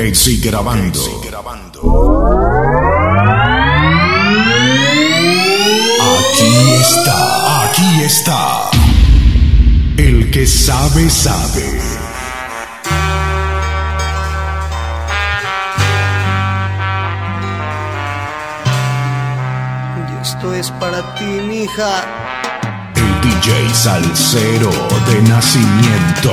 Exit grabando. Aquí está. El que sabe, sabe. Y esto es para ti, mija. El DJ salsero de nacimiento.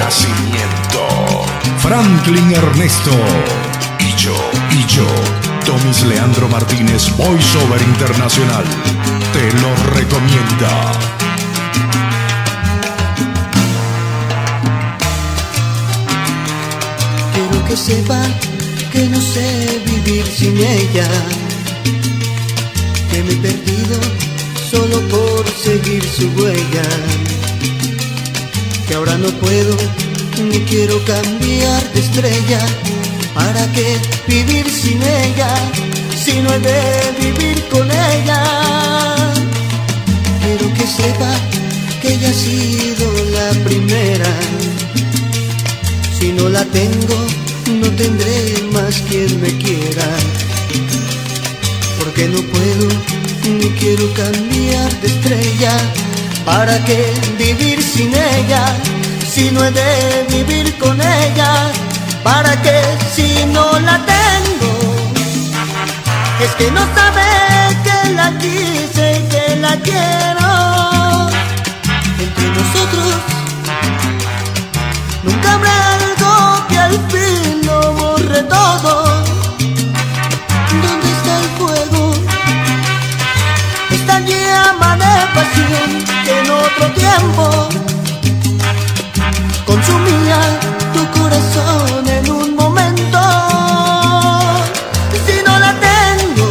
Franklin Ernesto. Y yo. Tomis Leandro Martínez, voiceover internacional. Te lo recomienda. Quiero que sepa que no sé vivir sin ella, que me he perdido solo por seguir su huella, que ahora no puedo ni quiero cambiar de estrella. ¿Para qué vivir sin ella si no he de vivir con ella? Quiero que sepa que ella ha sido la primera. Si no la tengo, no tendré más quien me quiera. Porque no puedo ni quiero cambiar de estrella. ¿Para qué vivir sin ella si no he de vivir con ella? ¿Para qué si no la tengo? Es que no sabe que la quise y que la quiero. Entre nosotros nunca habrá algo que al fin lo borre todo. ¿Dónde está el fuego? Esta llama de pasión que en otro tiempo consumía tu corazón en un momento. Si no la tengo,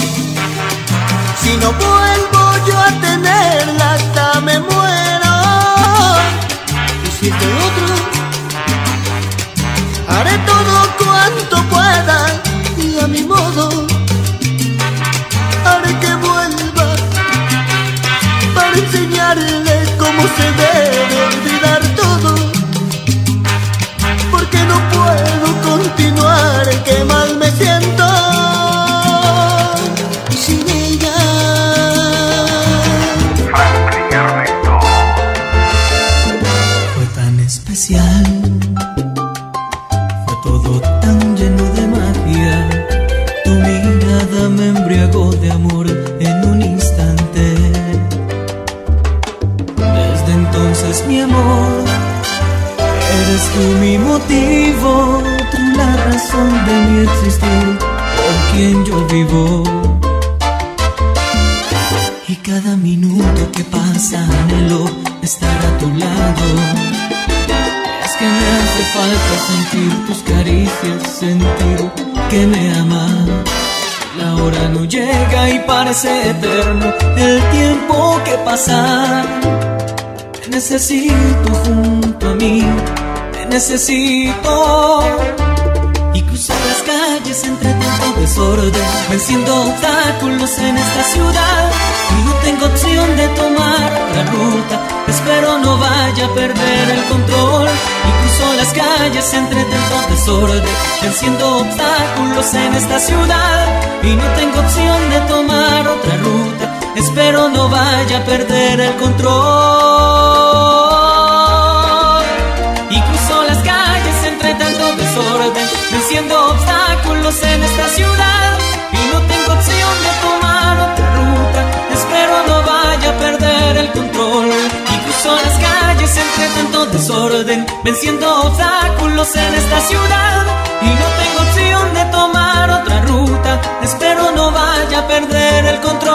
si no vuelvo yo a tenerla, hasta me muero. Y si es de otro, haré todo cuanto pueda y a mi modo haré que vuelva para enseñarle cómo se debe olvidar todo. Porque no puedo continuar, que mal me siento sin ella. Franklin Ernesto. Fue tan especial, fue todo tan lleno de magia. Tu mirada me embriagó de amor en un instante. Desde entonces, mi amor, eres tú mi motivo, tú la razón de mi existir, por quien yo vivo. Y cada minuto que pasa anhelo estar a tu lado. Es que me hace falta sentir tus caricias, sentir que me amas. La hora no llega y parece eterno el tiempo que pasa. Te necesito junto a mí, te necesito. Y cruzar las calles entre tanto desorden, venciendo obstáculos en esta ciudad. Y no tengo opción de tomar otra ruta, espero no vaya a perder el control. Y cruzo las calles entre tanto desorden, venciendo obstáculos en esta ciudad. Y no tengo opción de tomar otra ruta, espero no vaya a perder el control. Y cruzo las calles entre tanto desorden, venciendo obstáculos en esta ciudad. Y no tengo opción de tomar otra ruta, espero no vaya a perder el control. Y cruzo las calles entre tanto desorden, venciendo obstáculos en esta ciudad. Y no tengo opción de tomar otra ruta, espero no vaya a perder el control.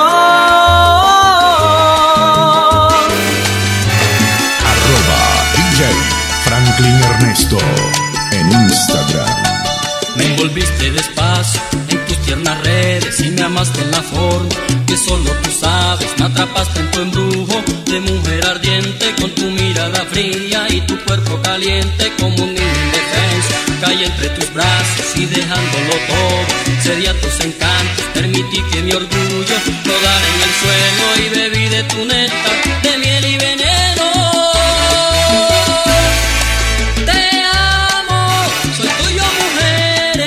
DJ Franklin Ernesto en Instagram. Me envolviste despacio en tus tiernas redes y me amaste en la forma que solo tú sabes. Me atrapaste en tu embrujo de mujer ardiente, con tu mirada fría y tu cuerpo caliente como un niño indefenso. Caí entre tus brazos y dejándolo todo, cedí a tus encantos, permití que mi orgullo rodara en el suelo y bebí de tu néctar de miel y veneno. Te amo, soy tuyo mujer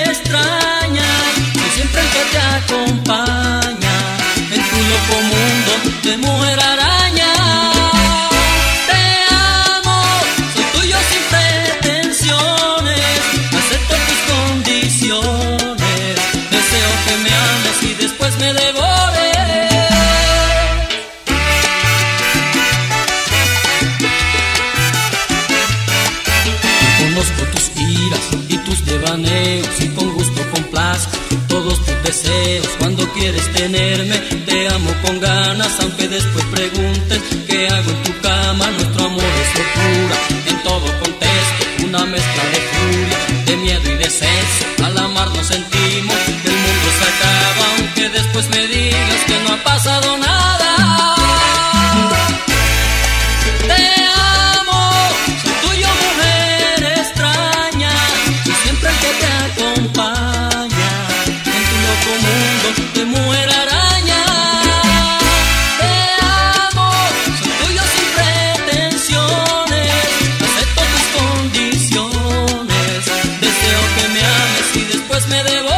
deseos cuando quieres tenerme. Te amo con ganas, aunque después preguntes qué hago en tu cama. Nuestro amor es locura, en todo contesto una mezcla de furia, de miedo y de sexo. Al amarnos sentimos que el mundo se acaba, aunque después me digas que no ha pasado nada. Te amo, soy tuyo, mujer extraña, y siempre el que te acompaña en tu loco mundo de mujer araña. Te amo, soy tuyo sin pretensiones, acepto tus condiciones, deseo que me ames y después me devores.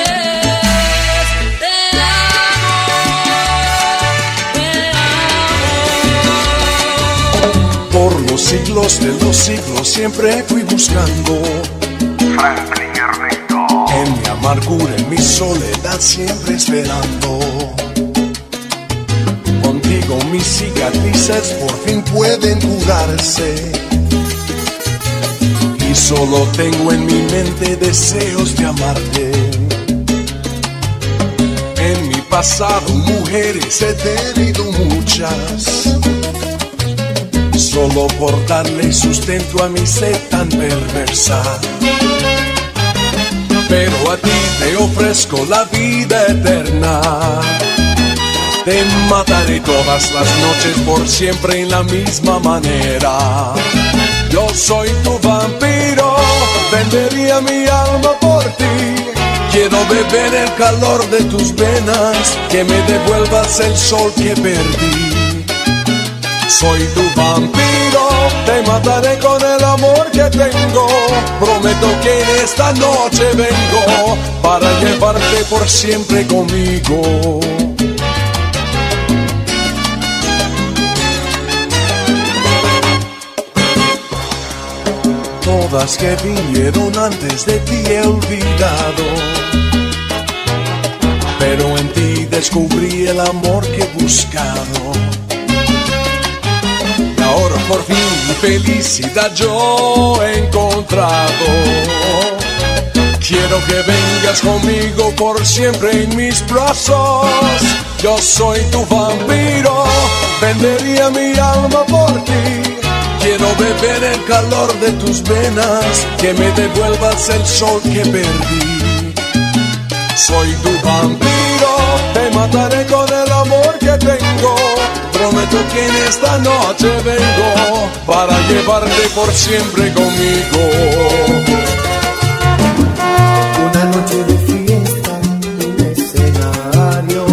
Por los siglos de los siglos siempre fui buscando Franklin Ernesto. en mi amargura, en mi soledad siempre esperando. Contigo mis cicatrices por fin pueden curarse, y solo tengo en mi mente deseos de amarte. En mi pasado mujeres he tenido muchas, solo por darle sustento a mi sed tan perversa. Pero a ti te ofrezco la vida eterna, te mataré todas las noches por siempre en la misma manera. Yo soy tu vampiro, vendería mi alma por ti. Quiero beber el calor de tus venas, que me devuelvas el sol que perdí. Soy tu vampiro, te mataré con el amor que tengo. Prometo que en esta noche vengo para llevarte por siempre conmigo. Todas que vinieron antes de ti he olvidado, pero en ti descubrí el amor que he buscado. Ahora por fin mi felicidad yo he encontrado. Quiero que vengas conmigo por siempre en mis brazos. Yo soy tu vampiro, vendería mi alma por ti. Quiero beber el calor de tus venas, que me devuelvas el sol que perdí. Soy tu vampiro, te mataré con el amor que tengo. Prometo que en esta noche vengo para llevarte por siempre conmigo. Una noche de fiesta, un escenario,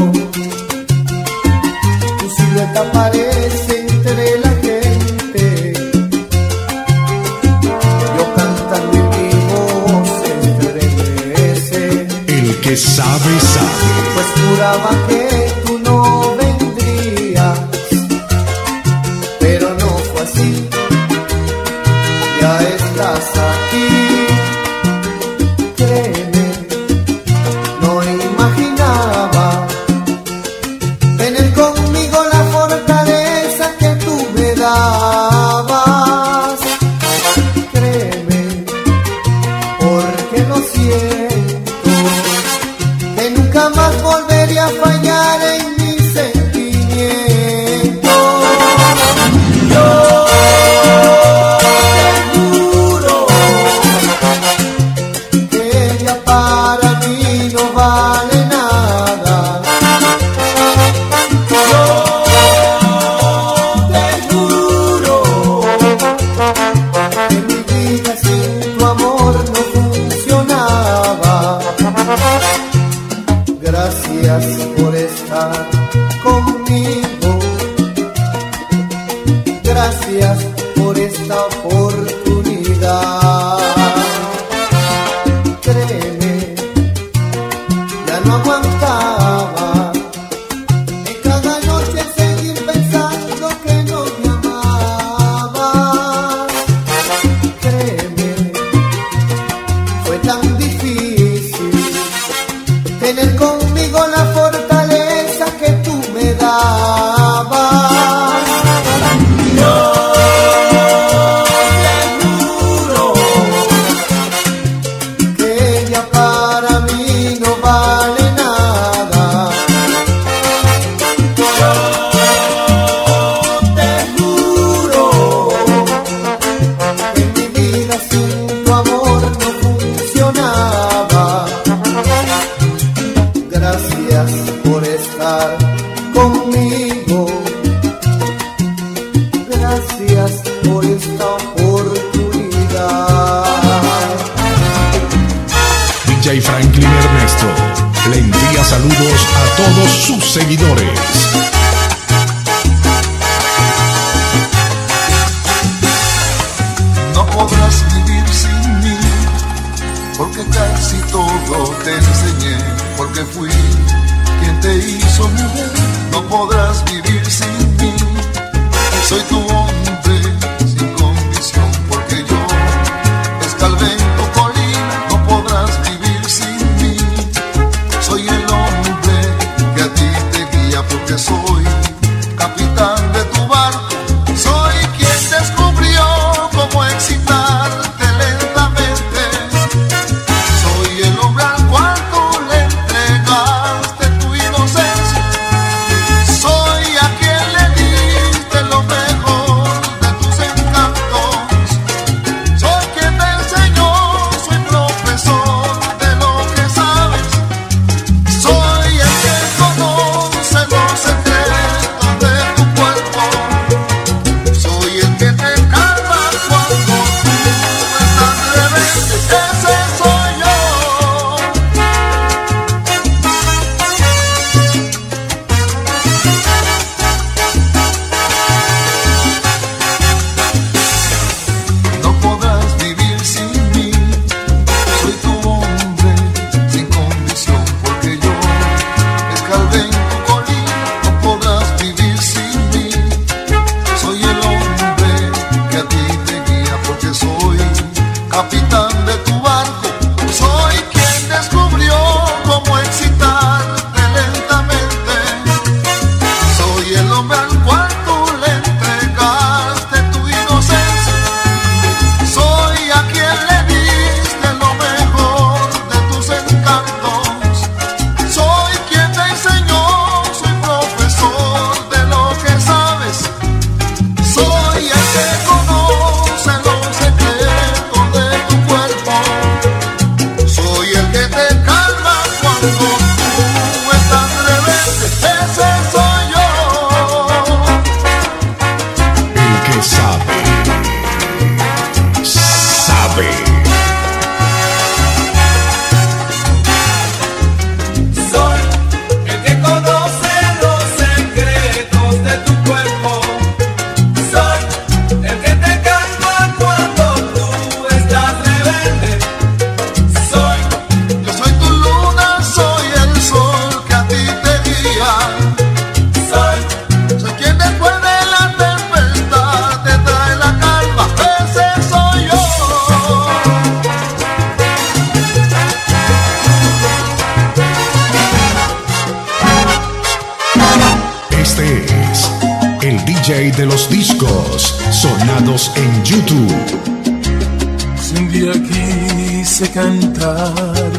tu silueta aparece entre la gente, yo cantando y mi voz entremece. El que sabe, sabe. Pues juraba que tú no vendrías, pero no fue así. Ya estás aquí, créeme, no imaginaba tener conmigo la fortaleza que tú me dabas. Créeme, porque lo siento, que nunca más volvería a fallar en mis sentimientos. Yo te juro que ella para mí no vale nada. Yo te juro que mi vida sin tu amor no funcionaba. Gracias por estar conmigo, gracias por esta oportunidad. Créeme, ya no aguantaba en cada noche seguir pensando que no me amabas. Créeme, fue tan difícil tener conmigo la fortaleza que tú me dabas. Yo te juro DJ Franklin Ernesto le envía saludos a todos sus seguidores. No podrás vivir sin mí, porque casi todo te enseñé, porque fui quien te hizo mujer. No podrás vivir sin mí, soy tu hombre sin condición, porque yo escalvé tu colina. No podrás vivir sin mí, soy el hombre que a ti te guía, porque soy capitán de tu barco. Soy quien descubrió cómo excitarte lentamente. Soy el hombre al cual tú le entregaste tu inocencia. Soy a quien le diste lo mejor de tus encantos. Soy quien te enseñó, soy profesor de lo que sabes. Soy el que conoce los secretos de tu cuerpo. Soy el que te calma cuando tú estás rebelde. Ese soy yo. No podrás vivir sin mí, soy tu hombre sin condición, porque yo escalvé en tu colina. No podrás vivir sin mí, soy el hombre que a ti te guía, porque soy capitán de tu barco. Soy quien descubrió cómo excitarte lentamente. Soy el hombre al cual tú le entregaste tu inocencia. Soy a quien le diste lo mejor de tus encantos. Soy quien te enseñó, soy profesor de lo que sabes. Soy el que conoce los secretos de tu cuerpo. Soy el que te calma cuando tú estás rebelde. Ese soy yo. El que sabe, sabe. Soy el que conoce los secretos de tu cuerpo. Soy el que te calma cuando tú estás rebelde. Yo soy tu luna, soy el sol que a ti te guía. Soy quien después de la tempestad te trae la calma. Ese soy yo. Este es el DJ de los discos sonados en YouTube. Si un día quise cantar,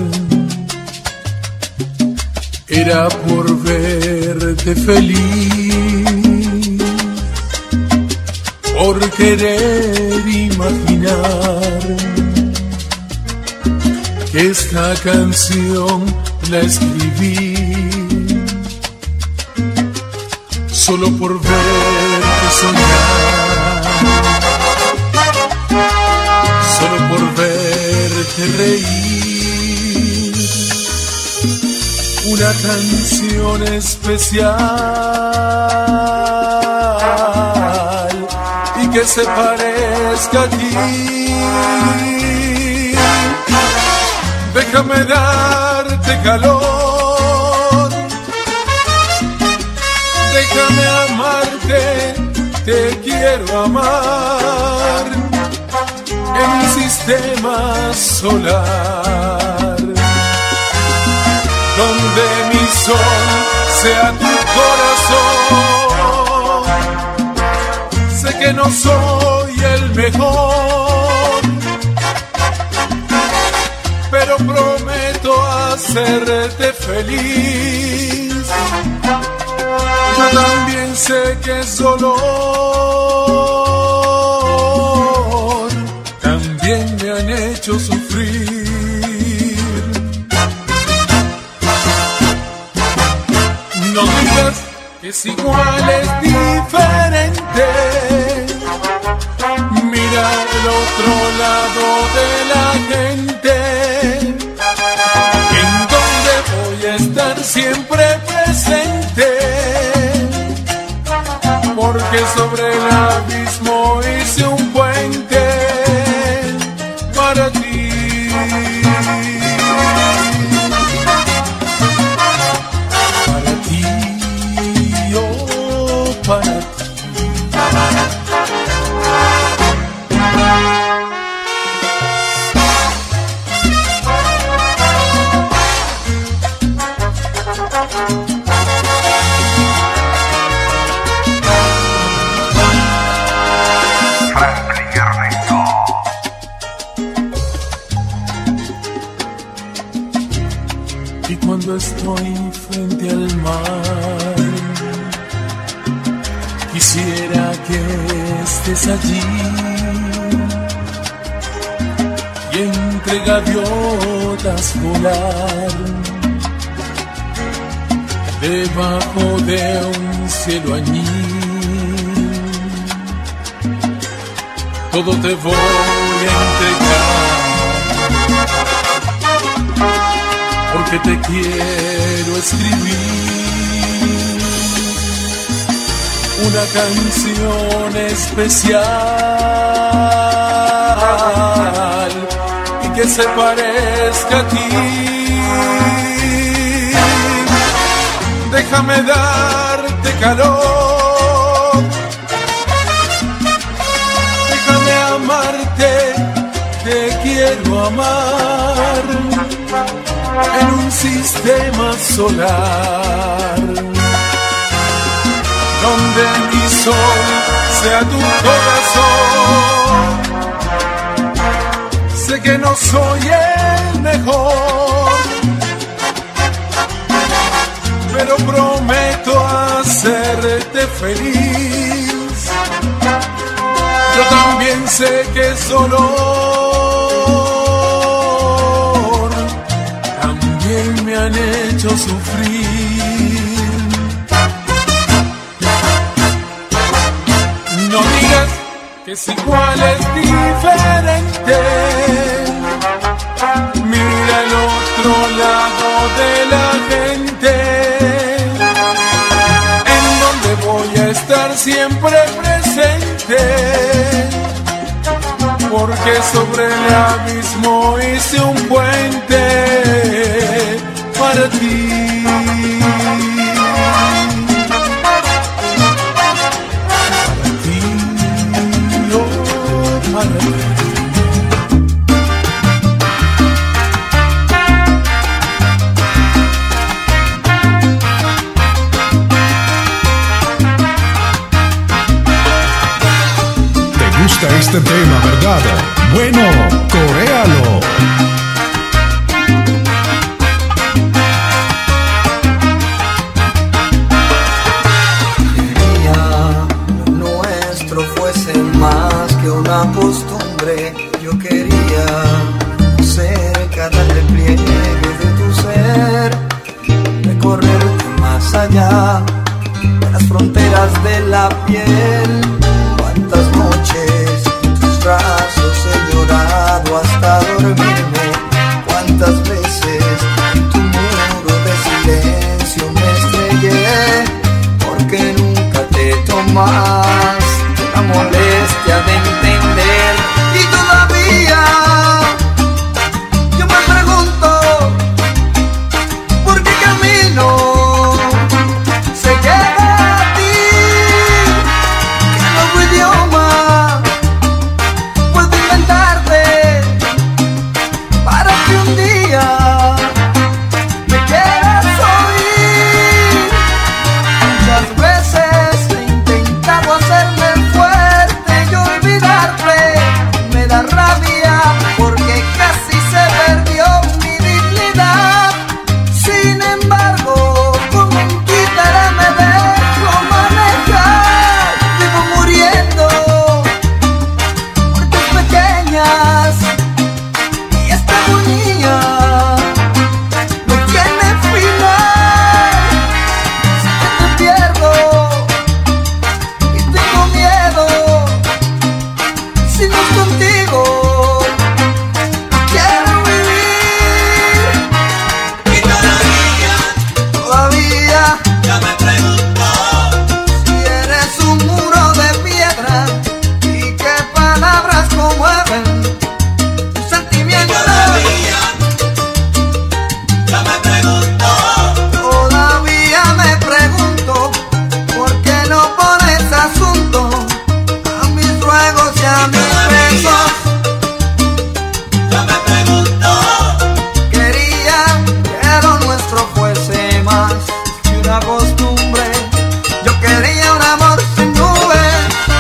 era por verte feliz, por querer imaginar que esta canción la escribí solo por verte soñar, solo por verte reír. Una canción especial y que se parezca a ti. Déjame darte calor, déjame amarte, te quiero amar en mi sistema solar, donde mi sol sea tu corazón. Sé que no soy el mejor, pero prometo hacerte feliz. Yo también sé que es dolor, también me han hecho sufrir. No digas que es igual, es diferente. Mira al otro lado de la gente. estar siempre presente, porque sobre el abismo hice un puente para ti. Para ti, oh, para ti. Y cuando estoy frente al mar, quisiera que estés allí y entre gaviotas volar debajo de un cielo añil. Todo te voy a entregar, porque te quiero escribir una canción especial y que se parezca a ti. Déjame darte calor, déjame amarte, te quiero amar en un sistema solar, donde mi sol sea tu corazón. Sé que no soy el mejor, pero prometo hacerte feliz. Yo también sé que es dolor, también me han hecho sufrir. No digas que es igual, es diferente. Mira el otro lado de la gente, en donde voy a estar siempre presente, porque sobre el abismo hice un puente para ti. Para ti, oh, para ti. Este tema, ¿verdad? Bueno, coréalo. Quería lo nuestro fuese más que una costumbre. Yo quería ser cada repliegue de tu ser, recorrerte más allá de las fronteras de la piel. Cuántas noches brazos he llorado hasta dormirme, cuántas veces en tu muro de silencio me estrellé, porque nunca te tomas la molestia de entender. Y todavía yo me pregunto por qué camino se llega a ti, que nuevo idioma para que un día me quieras oír. Muchas veces he intentado hacerme fuerte y olvidarte. Me da rabia porque casi se perdió mi dignidad. Sin embargo, como un títere me dejo manejar. Vivo muriendo por tus pequeñas. Esta agonía no tiene final. Sé que te pierdo y tengo miedo. Si no es contigo, quiero vivir. Y todavía palabras conmueven tus sentimientos. Todavía me pregunto por qué no pones asunto a mis ruegos y a mis besos. Quería que lo nuestro fuese más que una costumbre. Yo quería un amor sin nubes.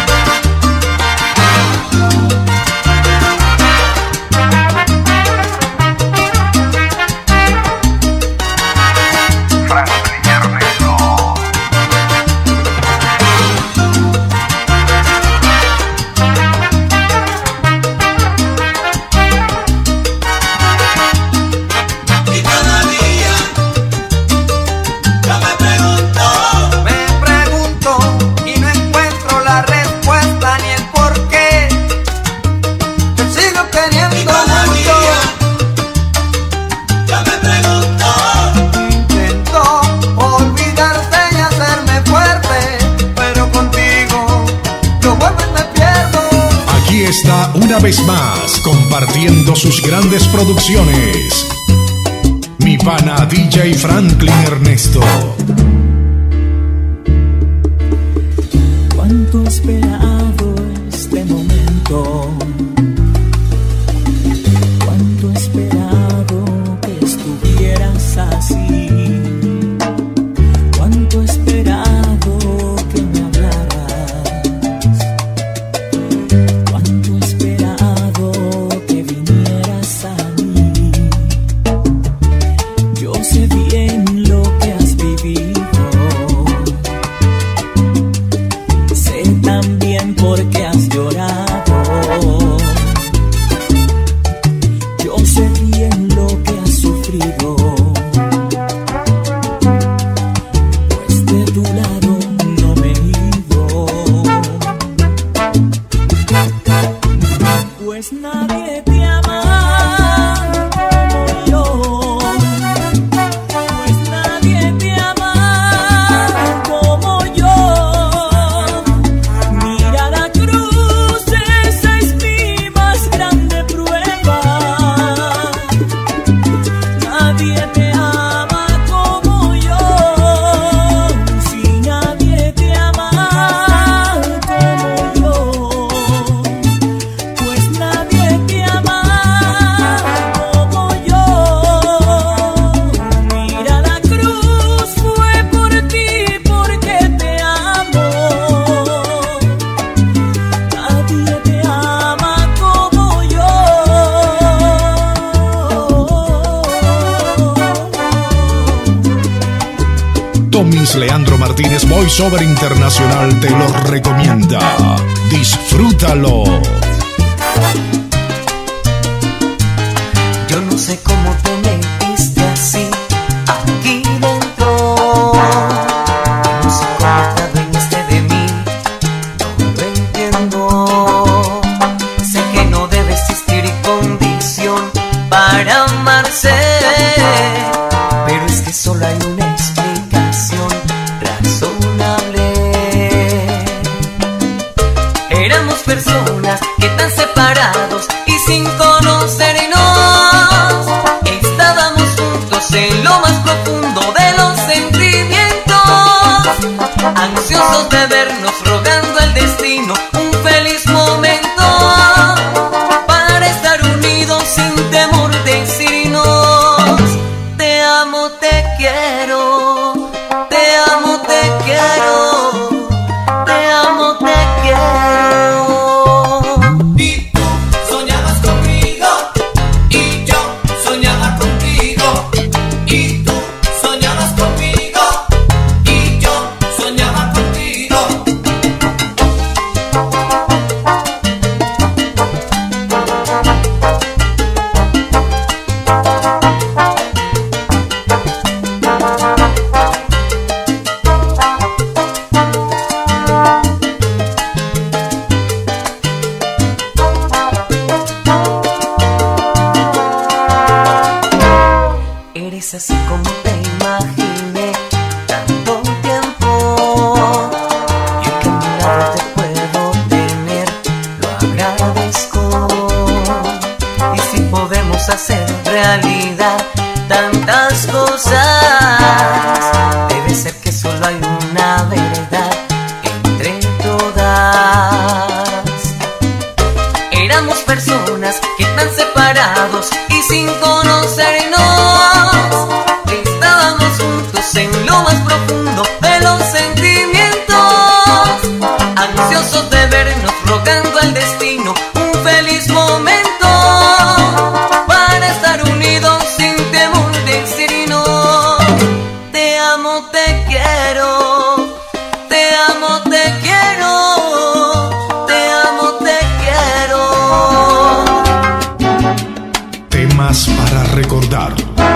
Está una vez más compartiendo sus grandes producciones, mi pana DJ Franklin Ernesto. Cuánto he esperado este momento, cuánto he esperado que estuvieras así, cuánto he esperado que me hablaras, cuánto he esperado que vinieras a mí. Yo sé bien lo que has vivido, sé también por qué has llorado. Yo sé bien lo que has sufrido, pues de tu lado no me he ido. Pues nadie te ama como yo, pues nadie te ama como yo. Mira la cruz, esa es mi más grande prueba. Nadie te ama como yo, si nadie te ama como yo, pues nadie te ama como yo. Mira la cruz, fue por ti porque te amo. Nadie te ama como yo. Tomis Leandro Martínez, voiceover internacional, te lo recomienda. Disfrútalo. Yo no sé cómo te metiste así aquí dentro. Yo no sé cómo te adueñaste de mí, no lo entiendo. Sé que no debe existir condición para amarse, pero es que solo hay una explicación razonable. Éramos personas que tan separados y sin conocernos estábamos juntos en lo más profundo de los sentimientos, ansiosos de vernos, rogando al destino un feliz momento para estar unidos sin temor de decirnos te amo, te quiero, te amo, te quiero, te amo, te quiero. Y tú soñabas conmigo y yo soñaba contigo. Y tú soñabas conmigo y yo soñaba contigo. éramos personas que tan separados y sin conocernos estábamos juntos en lo más profundo de los sentimientos, ansiosos de vernos, rogando al destino un feliz momento para estar unidos sin temor de irnos. Te amo, te quiero, te amo, te quiero, te amo, te quiero. Temas para recordar.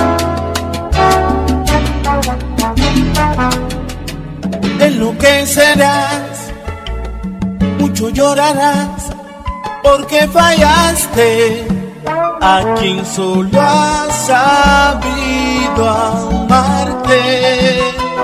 Enloquecerás, mucho llorarás, porque fallaste a quien solo ha sabido amarte.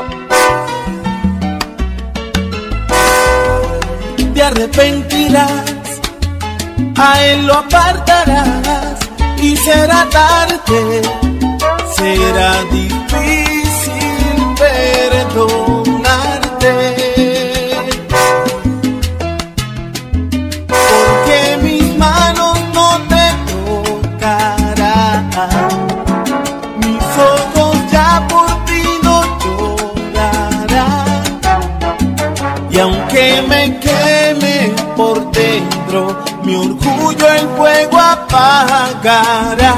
Te arrepentirás, a él lo apartarás y será tarde, será difícil perdonarte, porque mis manos no te tocarán, mis ojos ya por ti no llorarán, y aunque me queme por dentro, mi orgullo el fuego apagará.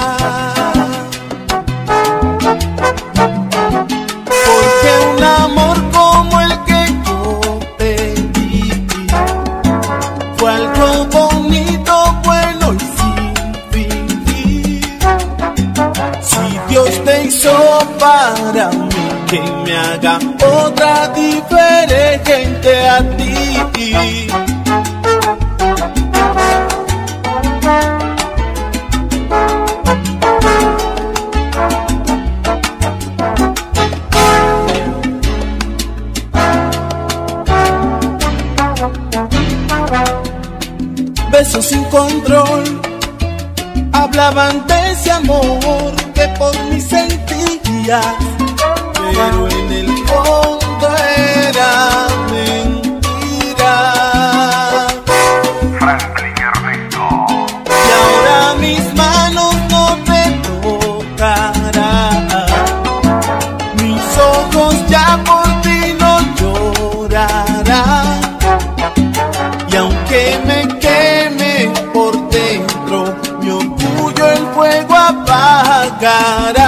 Porque un amor como el que yo te di fue algo bonito, bueno y sin fingir. Si Dios te hizo para mí, que me haga otra diferente a ti. Besos sin control hablaban de ese amor que por mí sentías, pero en el fondo era mentira. Franklin Ernesto. Y ahora mis manos no te tocarán, mis ojos ya por ti no llorarán, y aunque me queme por dentro, mi orgullo el fuego apagará.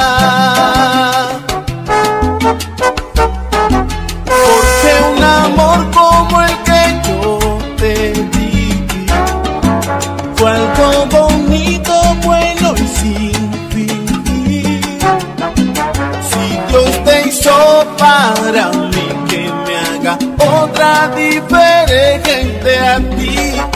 Porque un amor como el que yo te di fue algo bonito, bueno y sin fingir. Si Dios te hizo para mí, que me haga otra diferente a ti.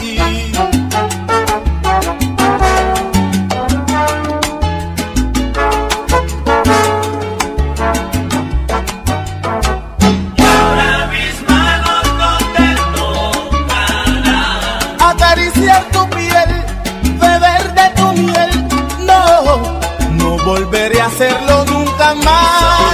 Acariciar tu piel, beber de tu miel, no, no volveré a hacerlo nunca más.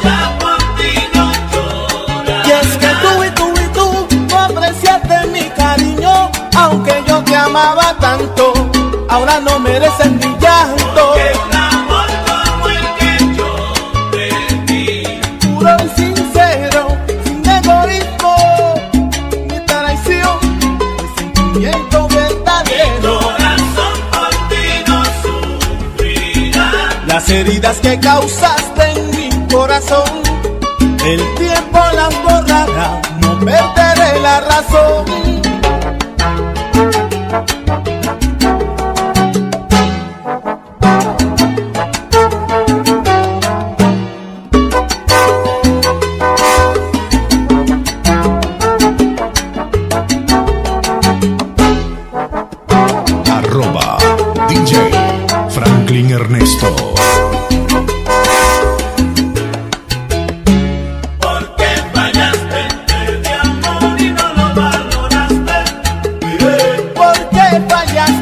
Y es que tú no apreciaste mi cariño, aunque yo te amaba tanto, ahora no mereces mi llanto. Un amor como el que yo te di, puro y sincero, sin egoísmo ni traición, el sentimiento verdadero. Mi corazón por ti no sufrirá. Las heridas que causaste en mi corazón, el tiempo las borrará, no perderé la razón. DJ Franklin Ernesto. Porque fallaste de amor y no lo valoraste. Porque fallaste